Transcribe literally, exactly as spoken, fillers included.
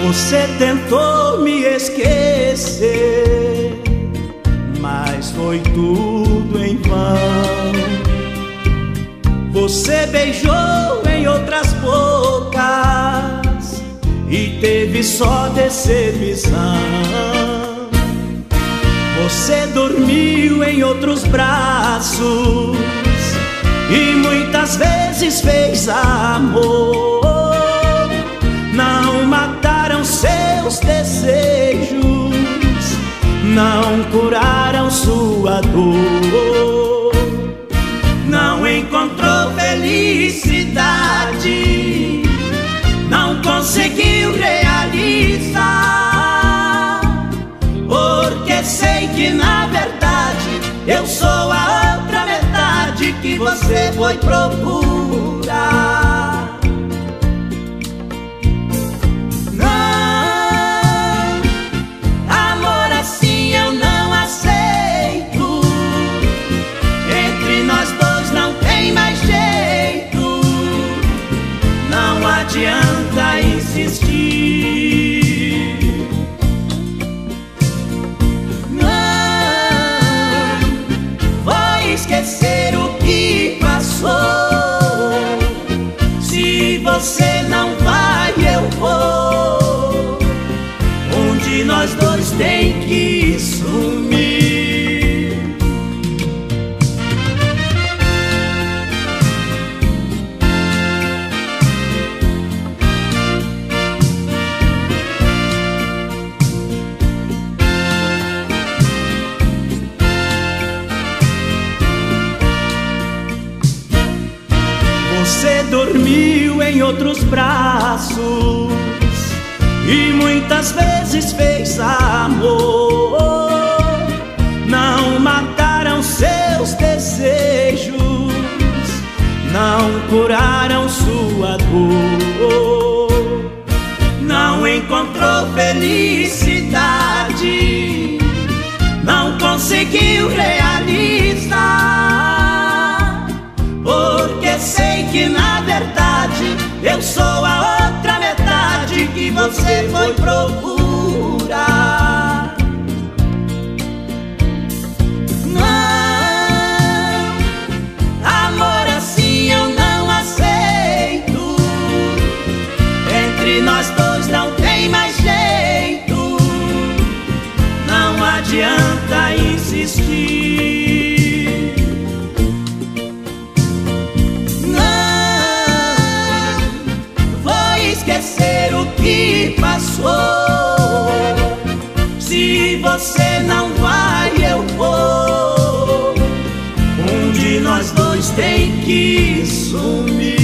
Você tentou me esquecer, mas foi tudo em vão. Você beijou em outras bocas e teve só decepção. Você dormiu em outros braços e muitas vezes fez amor. Não mataram seus desejos, não curaram sua dor. Não encontrou felicidade, não conseguiu realizar. Porque sei que na verdade eu sou a outra metade que você foi procurar. Não, amor assim eu não aceito. Entre nós dois não tem mais jeito. Não adianta insistir. Esquecer o que passou. Se você não vai, eu vou. Onde nós dois tem que sumir. Você dormiu em outros braços e muitas vezes fez amor. Não mataram seus desejos, não curaram sua dor. Não encontrou felicidade, não conseguiu realizar. Porque sei que na verdade eu sou a outra metade que você foi procurar. Não, amor assim eu não aceito. Entre nós dois não tem mais jeito. Não adianta insistir. Esquecer o que passou. Se você não vai, eu vou. Onde nós dois tem que sumir.